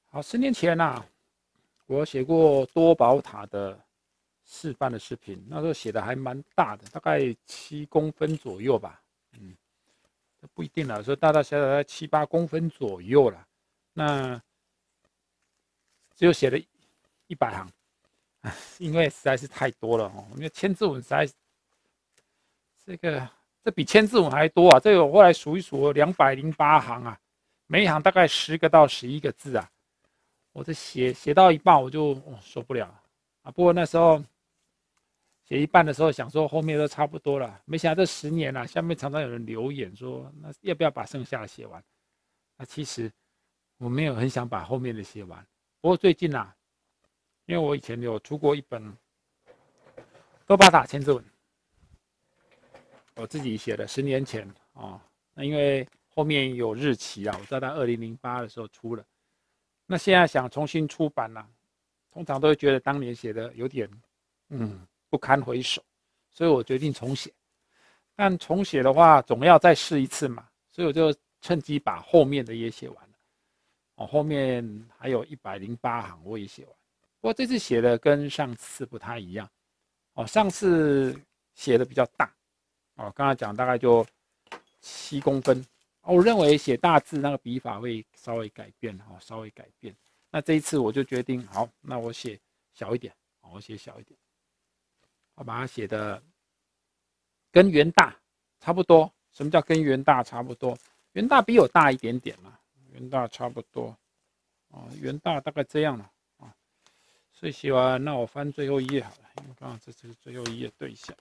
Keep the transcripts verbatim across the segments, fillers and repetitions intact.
好，十年前啊，我写过多宝塔的示范的视频，那时候写的还蛮大的，大概七公分左右吧。嗯，不一定啦，说大大小小在七八公分左右啦。那只有写了一百行，因为实在是太多了哦。因为千字文实在这个这比千字文还多啊！这个我后来数一数，两百零八行啊，每一行大概十个到十一个字啊。我这写写到一半我就、哦、受不了啊！不过那时候写一半的时候想说后面都差不多了，没想到这十年了、啊，下面常常有人留言说，那要不要把剩下的写完？那其实我没有很想把后面的写完。不过最近啊，因为我以前有出过一本多巴塔千字文，我自己写的，十年前啊、哦。那因为后面有日期啊，我知道在二零零八的时候出了。那现在想重新出版了、啊，通常都会觉得当年写的有点，嗯，不堪回首，所以我决定重写。但重写的话，总要再试一次嘛，所以我就趁机把后面的也写完了。哦，后面还有一百零八行我也写完，不过这次写的跟上次不太一样。哦，上次写的比较大，哦，刚才讲大概就七公分。我认为写大字那个笔法会稍微改变，哦，稍微改变。那这一次我就决定，好，那我写小一点，我写小一点，我把它写的跟元大差不多。什么叫跟元大差不多？元大比我大一点点嘛，元大差不多，哦，元大大概这样了啊。所以写完，那我翻最后一页好了，因为刚好这是最后一页对一下，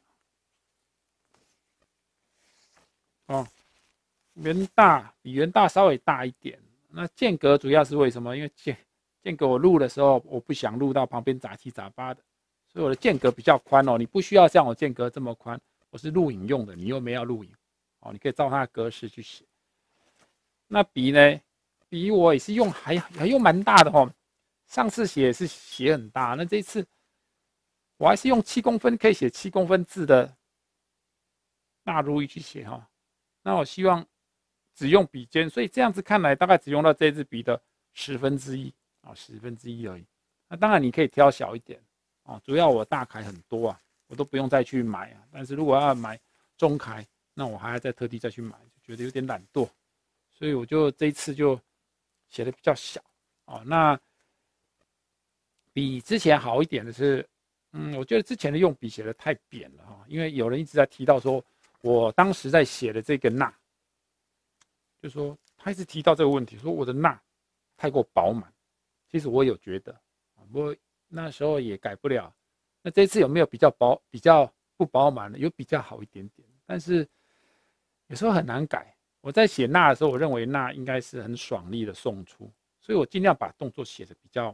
哦。元大比元大稍微大一点，那间隔主要是为什么？因为间间隔我录的时候，我不想录到旁边杂七杂八的，所以我的间隔比较宽哦。你不需要像我间隔这么宽，我是录影用的，你又没有录影，哦，你可以照它的格式去写。那笔呢？笔我也是用还还用蛮大的哦。上次写是写很大，那这一次我还是用七公分可以写七公分字的大如意去写哈、哦。那我希望只用笔尖，所以这样子看来，大概只用到这支笔的十分之一啊，十分之一而已。那当然你可以挑小一点啊，主要我大楷很多啊，我都不用再去买啊。但是如果要买中楷，那我还要再特地再去买，就觉得有点懒惰，所以我就这一次就写的比较小啊。那比之前好一点的是，嗯，我觉得之前的用笔写的太扁了哈，因为有人一直在提到说，我当时在写的这个捺。就说他一直提到这个问题，说我的捺太过饱满。其实我有觉得，不过那时候也改不了。那这次有没有比较薄、比较不饱满的？有比较好一点点，但是有时候很难改。我在写捺的时候，我认为捺应该是很爽利的送出，所以我尽量把动作写的比较，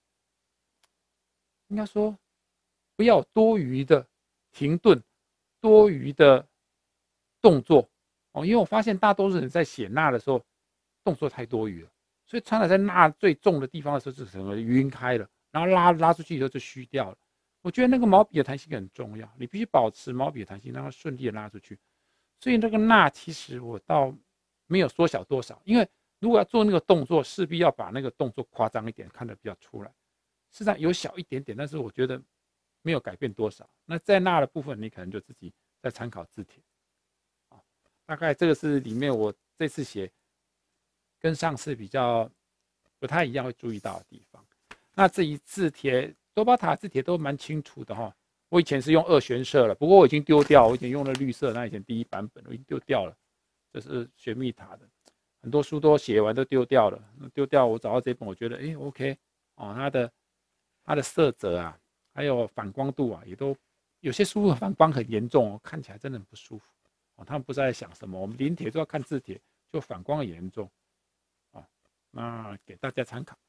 应该说不要多余的停顿、多余的动作。哦，因为我发现大多数人在写捺的时候，动作太多余了，所以常常在捺最重的地方的时候，就整个晕开了，然后拉拉出去以后就虚掉了。我觉得那个毛笔的弹性很重要，你必须保持毛笔的弹性，让它顺利的拉出去。所以那个捺其实我倒没有缩小多少，因为如果要做那个动作，势必要把那个动作夸张一点，看得比较出来。事实上有小一点点，但是我觉得没有改变多少。那在捺的部分，你可能就自己再参考字帖。大概这个是里面我这次写跟上次比较不太一样会注意到的地方。那至于字帖，多巴塔字帖都蛮清楚的哈。我以前是用二玄色了，不过我已经丢掉，我以前用了绿色，那以前第一版本我已经丢掉了。这是玄秘塔的，很多书都写完都丢掉了。丢掉我找到这本，我觉得哎 OK 哦，它的它的色泽啊，还有反光度啊，也都有些书反光很严重哦，看起来真的很不舒服。哦，他们不知道在想什么，我们临帖都要看字帖，就反光很严重，哦，那给大家参考。